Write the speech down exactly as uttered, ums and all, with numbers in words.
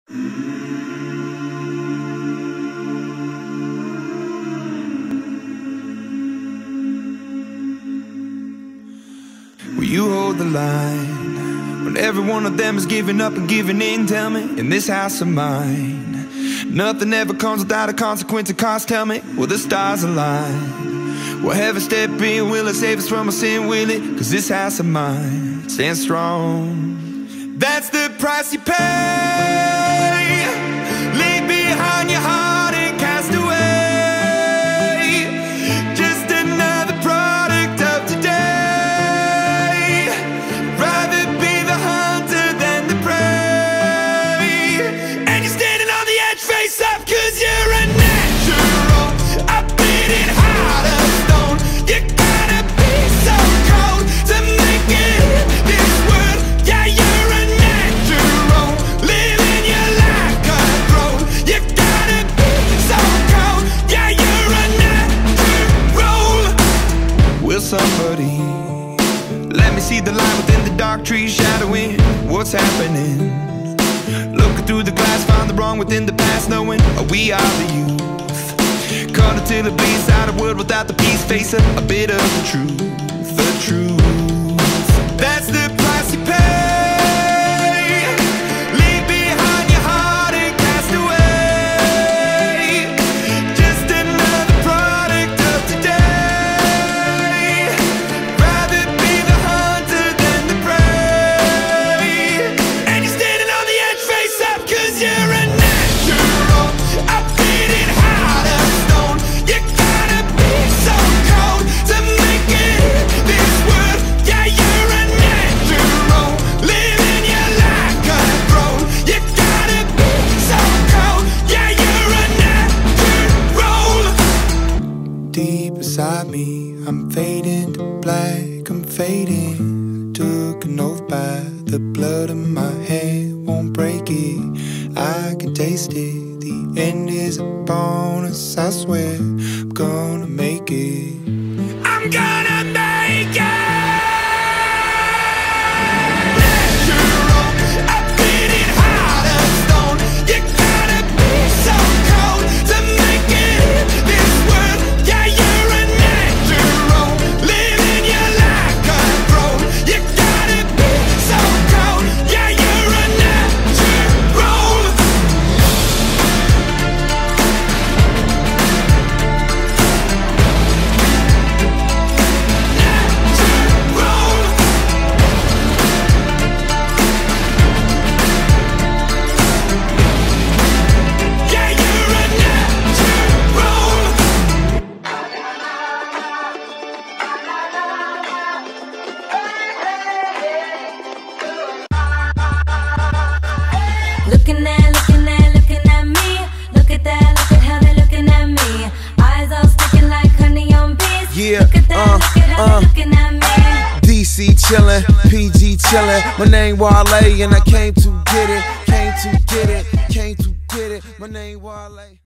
Will you hold the line when every one of them is giving up and giving in? Tell me, in this house of mine, nothing ever comes without a consequence of cost. Tell me, will the stars align? Will heaven step in? Will it save us from our sin? Will it? Cause this house of mine stands strong. That's the price you pay. Leave behind your heart and cast away. Just another product of today. Rather be the hunter than the prey. And you're standing on the edge, face up, cause you're a natural. A beating heart of stone. You gotta be so cold to make it in this world. Yeah, you're a natural, living your life cutthroat. You gotta be so cold. Yeah, you're a natural. Will somebody let me see the light within the dark trees shadowing what's happening? Looking through the glass, find the wrong within the past, knowing we are the youth. Caught until it bleeds out of world without the peace. Face a, a bit of the truth, the truth. That's the price you pay. Leave behind your heart and cast away. Just another product of today. Rather be the hunter than the prey. And you're standing on the edge, face up, cause you're a natural. A beating heart of stone. You gotta be so cold to make it in this world. Yeah, you're a natural, living your life cutthroat. You gotta be so cold. Yeah, you're a natural. Deep inside me, I'm fading to black, I'm fading. Took an oath by the blood in my hand, won't break it. I can taste it, the end is a bonus. I swear I'm gonna make it. I'm gonna make it. Natural, a beating heart of stone. You gotta be so cold to make it in this world. Yeah, you're a natural, living your life cutthroat. You gotta be so cold. Yeah, you're a natural. Yeah, you're a natural. Looking at, looking at, looking at me. Look at that, look at how they're looking at me. Eyes all sticking like honey on bees. Yeah, Look at that, uh, look at how uh. they're looking at me. D C chillin', P G chillin'. My name Wale and I came to get it, came to get it, came to get it. My name Wale.